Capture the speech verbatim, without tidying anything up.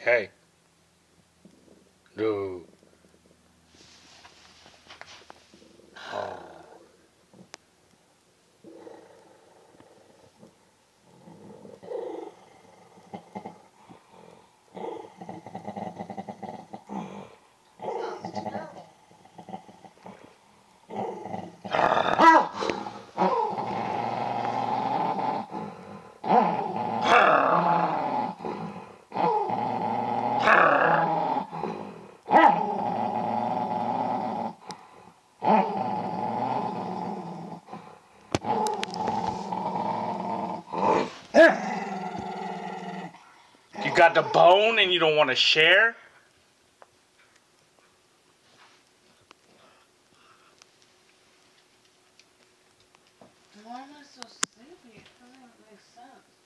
Hey. Dude. Oh. Sounds terrible. You got the bone and you don't want to share? Why am I so sleepy? It doesn't even make sense.